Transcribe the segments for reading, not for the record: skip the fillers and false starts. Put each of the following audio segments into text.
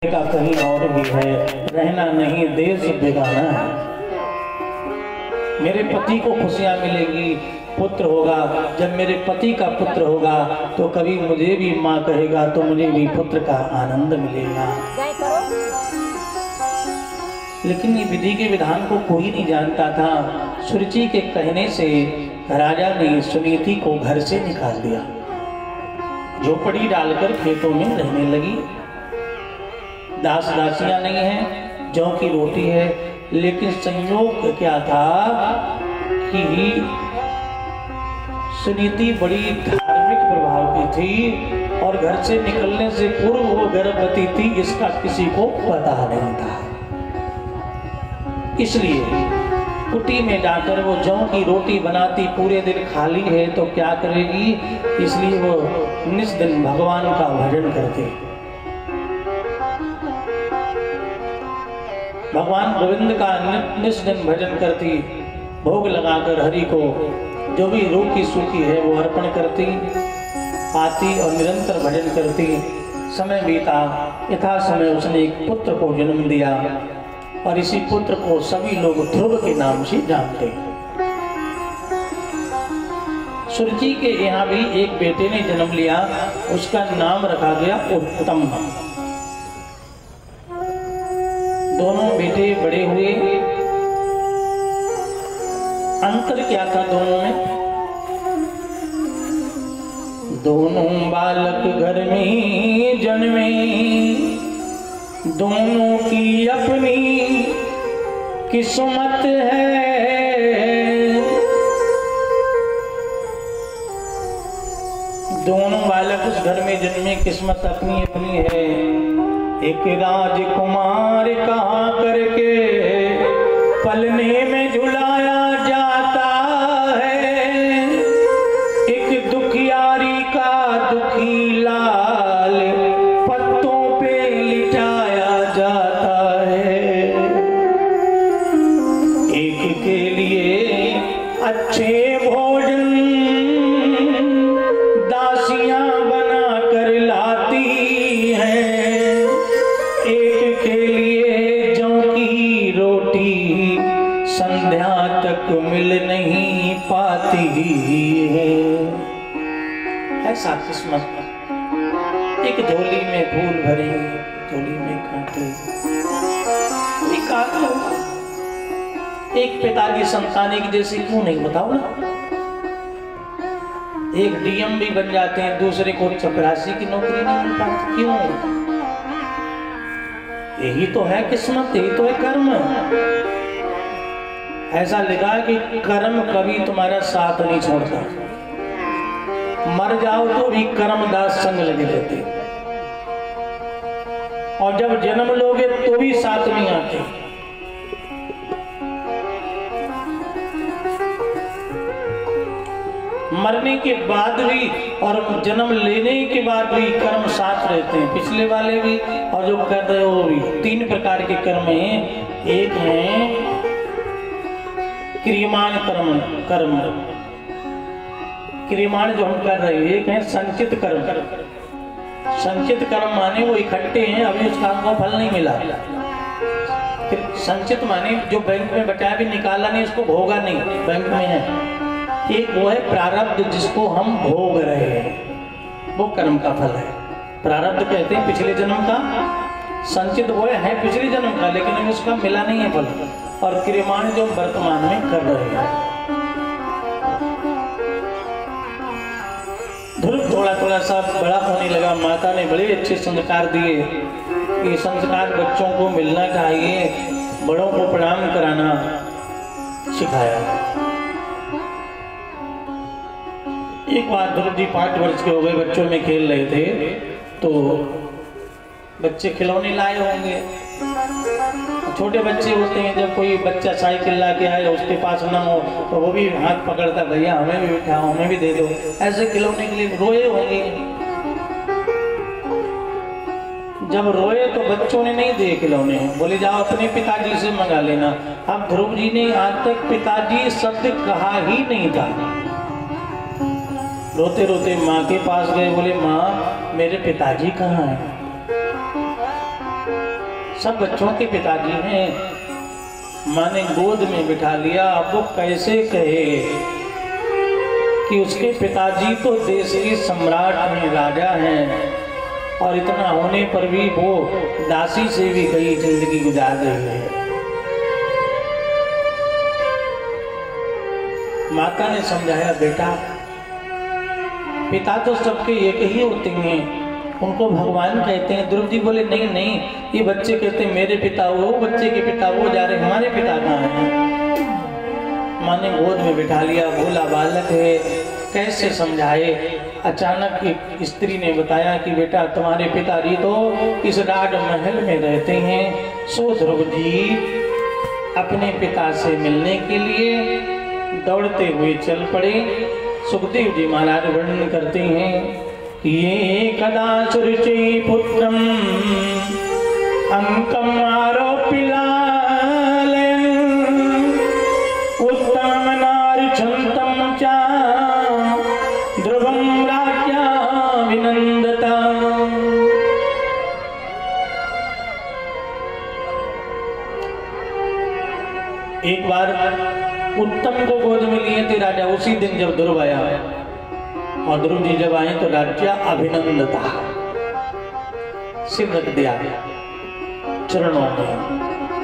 का कहीं और भी है, रहना नहीं देश बेगाना है। मेरे पति को खुशियां मिलेगी, पुत्र होगा। जब मेरे पति का पुत्र होगा तो कभी मुझे भी माँ कहेगा तो मुझे भी पुत्र का आनंद मिलेगा। लेकिन ये विधि के विधान को कोई नहीं जानता था। सुरुचि के कहने से राजा ने सुनीति को घर से निकाल दिया। झोपड़ी डालकर खेतों में रहने लगी। दास दासियां नहीं है, जौ की रोटी है। लेकिन संयोग क्या था कि सुनीति बड़ी धार्मिक प्रभाव की थी और घर से निकलने से पूर्व वो गर्भवती थी, इसका किसी को पता नहीं था। इसलिए कुटी में जाकर वो जौ की रोटी बनाती, पूरे दिन खाली है तो क्या करेगी, इसलिए वो निस दिन भगवान का भजन करते। भगवान गोविंद का निस दिन भजन करती, भोग लगाकर हरि को जो भी रूखी सूखी है वो अर्पण करती, आती और निरंतर भजन करती। समय बीता, यथा समय उसने एक पुत्र को जन्म दिया और इसी पुत्र को सभी लोग ध्रुव के नाम से जानते। सुरुचि के यहाँ भी एक बेटे ने जन्म लिया, उसका नाम रखा गया उत्तम। दोनों बेटे बड़े हुए। अंतर क्या था दोनों में? दोनों बालक घर में जन्मे, दोनों की अपनी किस्मत है। दोनों बालक उस घर में जन्मे, किस्मत अपनी अपनी है। एक राजकुमार कहा करके पलने में झुलाया जाता है, एक दुखियारी का दुखी लाल पत्तों पे लिटाया जाता है। एक के लिए अच्छे भोजन दासियां बना कर लाती हैं, एक के लिए जौ की रोटी संध्या तक मिल नहीं पाती है। ऐसा किस्मत। एक झोली में फूल भरे, झोली में कांटे। एक पिताजी संतान एक जैसे क्यों नहीं, बताओ ना। एक डीएम भी बन जाते हैं, दूसरे को चपरासी की नौकरी नहीं मिल पाती, क्यों? यही तो है किस्मत, यही तो है कर्म। ऐसा लगा कि कर्म कभी तुम्हारा साथ नहीं छोड़ता। मर जाओ तो भी कर्मदास संग लगे रहते, और जब जन्म लोगे तो भी साथ नहीं आते। मरने के बाद भी और जन्म लेने के बाद भी कर्म साथ रहते हैं, पिछले वाले भी और जो कर रहे हो वो भी। तीन प्रकार के कर्म हैं। एक है क्रियमाण कर्म, क्रियमाण जो हम कर रहे हैं। एक है संचित कर्म। संचित कर्म माने वो इकट्ठे हैं, अभी उस काम का फल नहीं मिला। संचित माने जो बैंक में बचाया भी निकाला नहीं, उसको भोगा नहीं, बैंक में है। एक वो है प्रारब्ध, जिसको हम भोग रहे हैं, वो कर्म का फल है। प्रारब्ध कहते हैं पिछले जन्म का, संचित वो है पिछले जन्म का, लेकिन अभी उसका मिला नहीं है फल। और क्रियमाण जो वर्तमान में कर रहे हैं। ध्रुव थोड़ा थोड़ा सा बड़ा होने लगा, माता ने बड़े अच्छे संस्कार दिए। ये संस्कार बच्चों को मिलना चाहिए, बड़ों को प्रणाम कराना सिखाया। एक बार ध्रुव जी 5 वर्ष के हो गए, बच्चों में खेल रहे थे, तो बच्चे खिलौने लाए होंगे। छोटे बच्चे होते हैं, जब कोई बच्चा साइकिल ला के आए उसके पास ना हो तो वो भी हाथ पकड़ता, भैया हमें भी बिठाओ, हमें भी दे दो। ऐसे खिलौने के लिए रोए होंगे। जब रोए तो बच्चों ने नहीं दिए खिलौने, बोले जाओ अपने पिताजी से मंगा लेना। अब ध्रुव जी ने आज तक पिताजी शब्द कहा ही नहीं था। रोते रोते माँ के पास गए, बोले माँ मेरे पिताजी कहाँ हैं? सब बच्चों के पिताजी हैं। माँ ने गोद में बिठा लिया। अब वो कैसे कहे कि उसके पिताजी तो देश के सम्राट हैं, राजा हैं, और इतना होने पर भी वो दासी से भी कई जिंदगी गुजार रही है। माता ने समझाया, बेटा पिता तो सबके एक ही होते हैं, उनको भगवान कहते हैं। द्रौपदी बोले, नहीं नहीं, ये बच्चे कहते हैं मेरे पिता, वो बच्चे के पिता वो जा रहे, हमारे पिता कहाँ हैं? माँ ने गोद में बिठा लिया। भोला बालक है, कैसे समझाए। अचानक एक स्त्री ने बताया कि बेटा तुम्हारे पिताजी तो इस राजमहल में रहते हैं। सो ध्रुव जी अपने पिता से मिलने के लिए दौड़ते हुए चल पड़े। सुखदेव जी महाराज वर्णन करते हैं, ये कदा सुरुचि पुत्रम अंकम आरोपिलालयन् उत्तम नारिछन्तम चा ध्रुवं राज्ञा विनंदता। एक बार उत्तम को गोद में लिए थे राजा। उसी दिन जब ध्रुव आया, और ध्रुव जी जब आए तो राज्य अभिनंदता, सिर रख दिया चरणों में।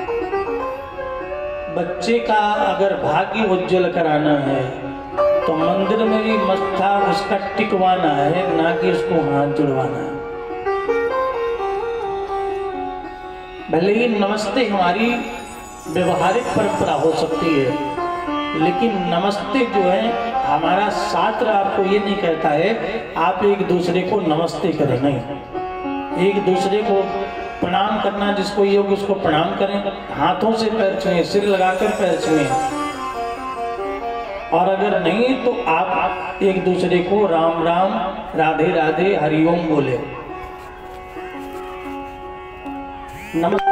बच्चे का अगर भाग्य उज्जवल कराना है तो मंदिर में भी मत्था उसका टिकवाना है, ना कि उसको हाथ जुड़वाना है। भले ही नमस्ते हमारी व्यवहारिक परंपरा हो सकती है, लेकिन नमस्ते जो है हमारा शास्त्र आपको ये नहीं कहता है आप एक दूसरे को नमस्ते करें, नहीं। एक दूसरे को प्रणाम करना, जिसको योग उसको प्रणाम करें, हाथों से पैर छुएं, सिर लगाकर पैर छुएं। और अगर नहीं तो आप एक दूसरे को राम राम, राधे राधे, हरिओम बोले। नमस्ते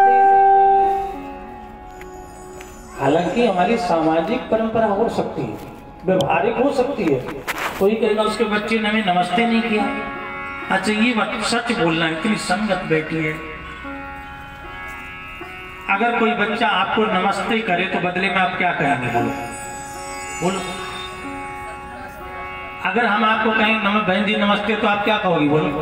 हालांकि हमारी सामाजिक परंपरा हो सकती है, व्यवहारिक हो सकती है। कोई कहेगा उसके बच्चे ने हमें नमस्ते नहीं किया। अच्छा ये बात सच बोलना, इतनी संगत बैठी है। अगर कोई बच्चा आपको नमस्ते करे तो बदले में आप क्या कहेंगे? बोलो बोलो। अगर हम आपको कहें बहन जी नमस्ते, तो आप क्या कहोगी? बोलो।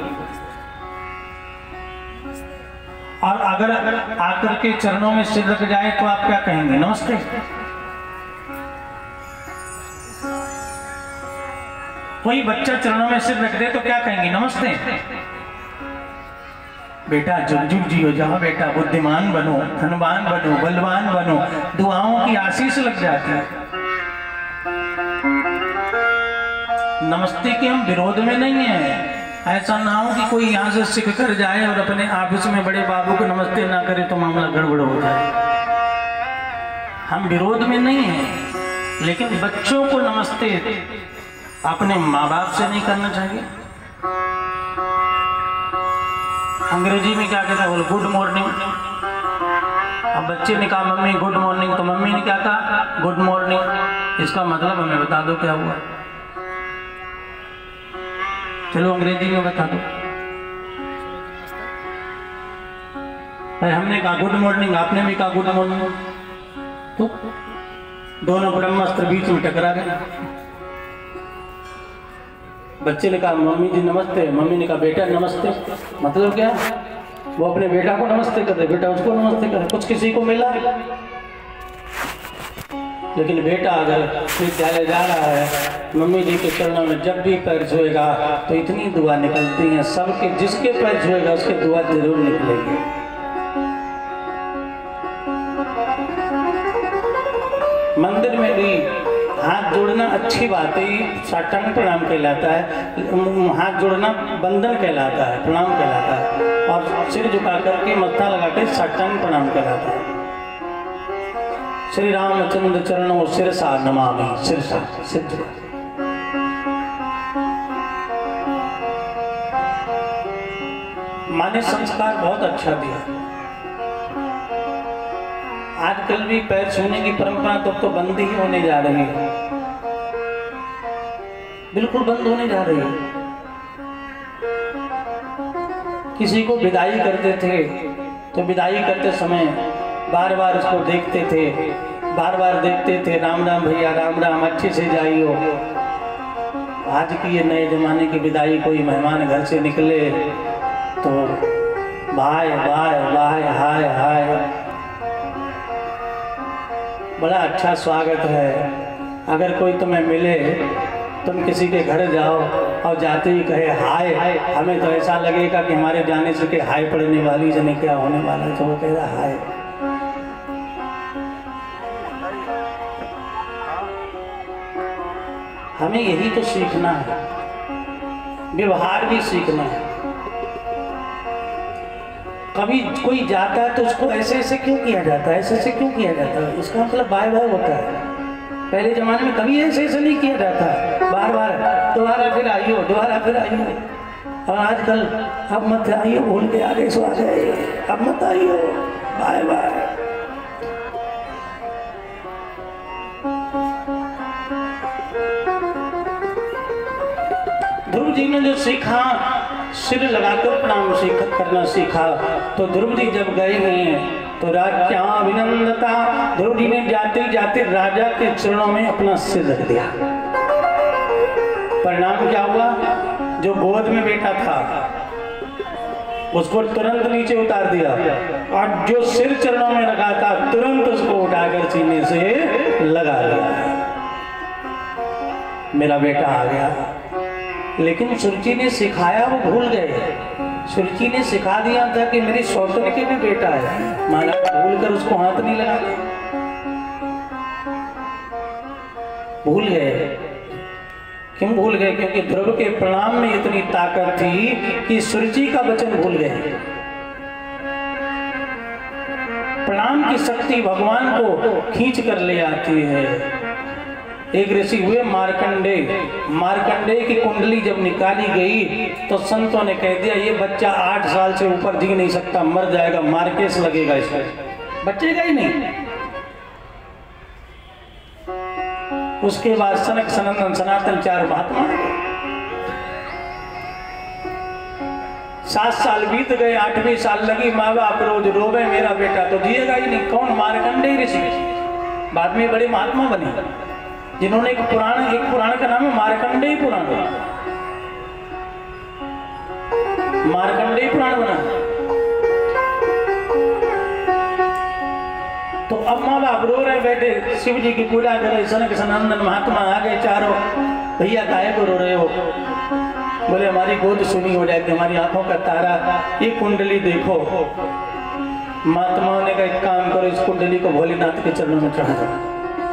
और अगर आकर के चरणों में सिर रख जाए तो आप क्या कहेंगे? नमस्ते। कोई बच्चा चरणों में सिर रख दे तो क्या कहेंगे? नमस्ते। बेटा जुग जुग जियो, जाओ बेटा, बुद्धिमान बनो, धनवान बनो, बलवान बनो, दुआओं की आशीष लग जाती है। नमस्ते के हम विरोध में नहीं है। ऐसा ना हो कि कोई यहाँ से सीख कर जाए और अपने ऑफिस में बड़े बाबू को नमस्ते ना करे तो मामला गड़बड़ हो जाए। हम विरोध में नहीं है, लेकिन बच्चों को नमस्ते अपने माँ बाप से नहीं करना चाहिए। अंग्रेजी में क्या कहता है? बोलो गुड मॉर्निंग। अब बच्चे ने कहा मम्मी गुड मॉर्निंग, तो मम्मी ने क्या कहा? Good morning. इसका मतलब हमें बता दो क्या हुआ। चलो अंग्रेजी में बता दो। हमने कहा गुड मॉर्निंग, आपने भी कहा गुड मॉर्निंग, तो दोनों ब्रह्मास्त्र बीच में टकरा गए। बच्चे ने कहा मम्मी जी नमस्ते, मम्मी ने कहा बेटा नमस्ते। मतलब क्या? वो अपने बेटा को नमस्ते कर रहे, बेटा उसको नमस्ते करे। कुछ किसी को मिला, लेकिन बेटा अगर विद्यालय जा रहा है, मम्मी जी के चरणों में जब भी पैर छुएगा तो इतनी दुआ निकलती हैं सबके, जिसके पैर छुएगा उसके दुआ जरूर निकलेगी। मंदिर में भी हाथ जोड़ना अच्छी बात है, साष्टांग प्रणाम कहलाता है। हाथ जोड़ना बंधन कहलाता है, प्रणाम कहलाता है। और सिर झुका करके मत्था लगा कर साष्टांग प्रणाम कहलाता है। श्री रामचंद्र चरणों सिरसा नमामि, सिरसा सिद्ध। माने संस्कार बहुत अच्छा दिया। आजकल भी पैर छूने की परंपरा तो बंद ही होने जा रही है, बिल्कुल बंद होने जा रही है। किसी को विदाई करते थे तो विदाई करते समय बार बार उसको देखते थे, बार बार देखते थे, राम राम भैया, राम राम, अच्छे से जाइयो। आज की ये नए जमाने की विदाई, कोई मेहमान घर से निकले तो bye bye bye, hi hi, बड़ा अच्छा स्वागत है। अगर कोई तुम्हें मिले, तुम किसी के घर जाओ और जाते ही कहे हाय हाय, हमें तो ऐसा लगेगा कि हमारे जाने से के हाय पड़ने वाली, जाने क्या होने वाला है, तो वो कह रहा हाय। हमें यही तो सीखना है, व्यवहार भी सीखना है। कभी कोई जाता है तो उसको ऐसे ऐसे क्यों किया जाता है, ऐसे ऐसे क्यों किया जाता है, इसका मतलब बाय बाय होता है। पहले जमाने में कभी ऐसे ऐसे नहीं किया जाता है, बार बार दोबारा फिर आइयो, दोबारा फिर आइयो। और आजकल अब मत आइयो, भूल के आगे सो आ गए, अब मत आइयो, बाय बाय। ध्रुव जी ने जो सीखा, सिर लगाकर प्रणाम करना सीखा, तो ध्रुव जी जब गए हैं तो राजा अभिनंदता, ध्रुव जी ने जाते जाते राजा के चरणों में अपना सिर रख दिया। परिणाम क्या हुआ, जो गोद में बैठा था उसको तुरंत नीचे उतार दिया, और जो सिर चरणों में रखा था तुरंत उसको उठाकर सीने से लगा दिया। मेरा बेटा आ गया। लेकिन सुरुचि ने सिखाया, वो भूल गए। सुरुचि ने सिखा दिया था कि मेरी सौतन के भी बेटा है, महाराज भूल कर उसको हाथ नहीं लगा, भूल गए। क्यों भूल गए? क्योंकि ध्रुव के प्रणाम में इतनी ताकत थी कि सुरुचि का वचन भूल गए। प्रणाम की शक्ति भगवान को खींच कर ले आती है। एक ऋषि हुए मार्कंडे, मार्कंडे की कुंडली जब निकाली गई तो संतों ने कह दिया ये बच्चा 8 साल से ऊपर जी नहीं सकता, मर जाएगा, मार्केस लगेगा इसको, बचेगा ही नहीं। उसके बाद सनक सनंदन सनातन 4 महात्मा, 7 साल बीत गए, 8वें साल लगी, माँ बाप रोज रोवे मेरा बेटा तो जिएगा ही नहीं। कौन? मार्कंडेय ऋषि, बाद में बड़े महात्मा बने जिन्होंने एक पुराण का नाम है मार्कंडेय पुराण, मार्कंडेय पुराण बना। तो अब माँ बाप रो रहे बैठे, शिव जी की पूजा करे, सनक सनंदन महात्मा आ गए चारों, भैया काहे को रो रहे हो? बोले हमारी गोद सुनी हो जाएगी, हमारी आंखों का तारा, ये कुंडली देखो। महात्माओं ने कहा एक काम करो, इस कुंडली को भोलेनाथ के चरणों में चढ़ा दो।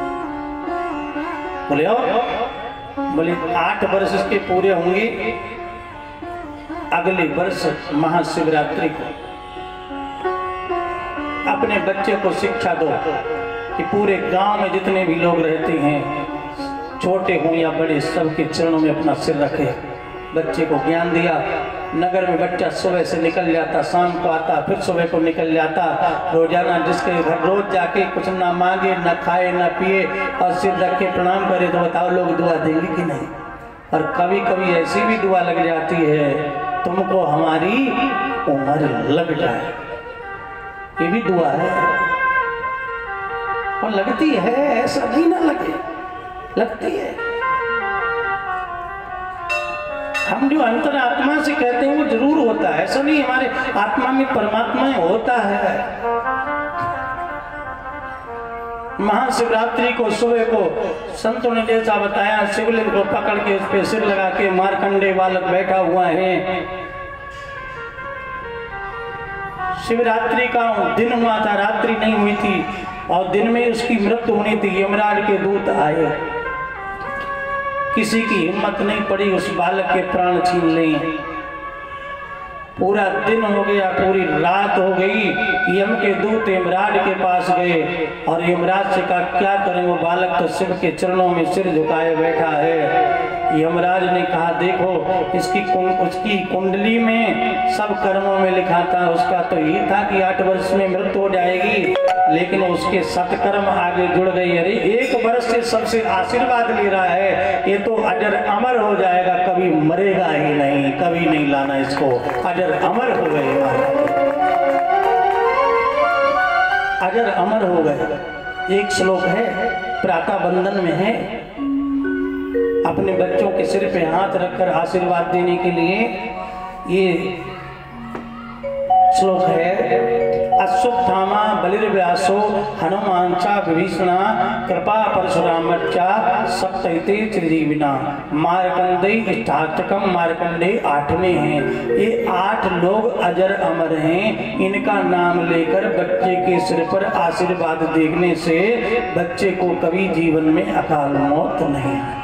बोले बोले 8 वर्ष इसके पूरे होंगे, अगले वर्ष महाशिवरात्रि को अपने बच्चे को शिक्षा दो कि पूरे गांव में जितने भी लोग रहते हैं, छोटे हों या बड़े, सबके चरणों में अपना सिर रखे। बच्चे को ज्ञान दिया। नगर में बच्चा सुबह से निकल जाता, शाम को आता, फिर सुबह को निकल जाता, रोजाना जिसके घर रोज जाके कुछ ना मांगे, ना खाए, ना पिए, और सिर रख के प्रणाम करे, तो बताओ लोग दुआ देंगे कि नहीं? और कभी कभी ऐसी भी दुआ लग जाती है, तुमको हमारी उम्र लग जाए, ये भी दुआ है। और लगती है, ऐसा नहीं ना लगे, लगती है। हम जो अंतर आत्मा से कहते हैं वो जरूर होता है, ऐसा नहीं हमारे आत्मा में परमात्मा होता है। महाशिवरात्रि को सुबह को संतों ने जैसा बताया, शिवलिंग को पकड़ के उस पे सिर लगा के मार्कंडेय बालक बैठा हुआ है। शिवरात्रि का दिन हुआ था, रात्रि नहीं हुई थी, और दिन में उसकी मृत्यु होनी थी। यमराज के दूत आए, किसी की हिम्मत नहीं पड़ी उस बालक के प्राण छीन लें। पूरा दिन हो गया, पूरी रात हो गई, यम के दूत यमराज के पास गए और यमराज से कहा क्या करें, वो बालक तो शिव के चरणों में सिर झुकाए बैठा है। यमराज ने कहा देखो, उसकी कुंडली में सब कर्मों में लिखा था, उसका तो ये था कि 8 वर्ष में मृत्यु हो जाएगी, लेकिन उसके सत्कर्म आगे जुड़ गई। अरे 1 वर्ष से सबसे आशीर्वाद ले रहा है, ये तो अजर अमर हो जाएगा, कभी मरेगा ही नहीं, कभी नहीं लाना इसको, अजर अमर हो गए। अजर अमर हो गए। एक श्लोक है, प्रातः बंदन में है, अपने बच्चों के सिर पे हाथ रखकर आशीर्वाद देने के लिए ये श्लोक है। अश्वत्थामा बलिर्व्यासो हनुमांचा विभीषणा कृपा परशुरामच्चा सप्तैते त्रिजीविना। मार्कंडेय अष्टाष्टकम, मार्कंडेय 8वें हैं। ये 8 लोग अजर अमर हैं। इनका नाम लेकर बच्चे के सिर पर आशीर्वाद देखने से बच्चे को कभी जीवन में अकाल मौत नहीं आती।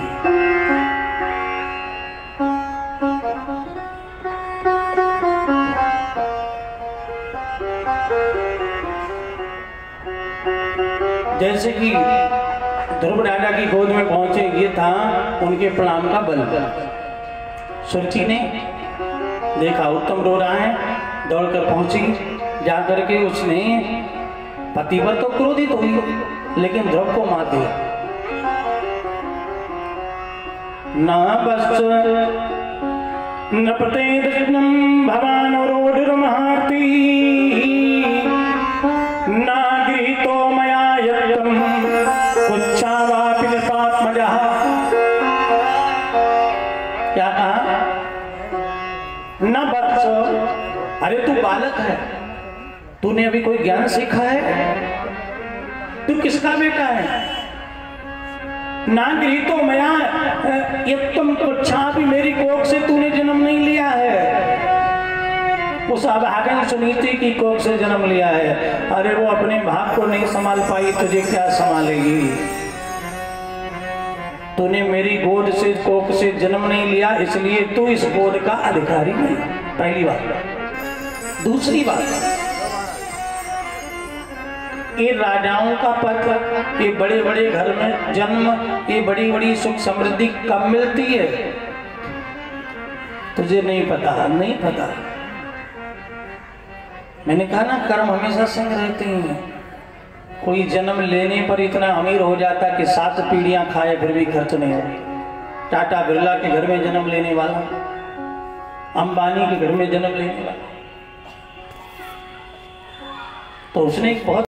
जैसे कि ध्रुव राजा की गोद में पहुंचे, ये था उनके प्रणाम का बल। सुरची ने देखा उत्तम रो रहा है, दौड़कर पहुंची, जाकर के उसने पति पर तो क्रोधित हुई, लेकिन ध्रुव को मार दिया। न बस नपते कृष्णम भवान रोडिर्महार्ति नागृहीतो मया यत्तम उच्चावापि निपात्मजः। क्या कहा? न बत्स, अरे तू बालक है, तूने अभी कोई ज्ञान सीखा है? तू किसका बेटा है? नागृहीतो मया यत्तम उच्चावापि, मेरी कोख से तूने जन्म नहीं लिया है, उस अभागन सुनीति की कोख से जन्म लिया है। अरे वो अपने भाग को नहीं संभाल पाई, तुझे क्या संभालेगी? तूने मेरी गोद से कोख से जन्म नहीं लिया, इसलिए तू इस गोद का अधिकारी नहीं। पहली बात। दूसरी बात, ये राजाओं का पद, ये बड़े बड़े घर में जन्म, ये बड़ी बड़ी सुख समृद्धि कब मिलती है? तुझे नहीं पता, नहीं पता। मैंने कहा ना, कर्म हमेशा संग रहते हैं। कोई जन्म लेने पर इतना अमीर हो जाता कि 7 पीढ़ियां खाए फिर भी खर्च नहीं हो। टाटा बिरला के घर में जन्म लेने वाला, अंबानी के घर में जन्म लेने वाला, तो उसने एक बहुत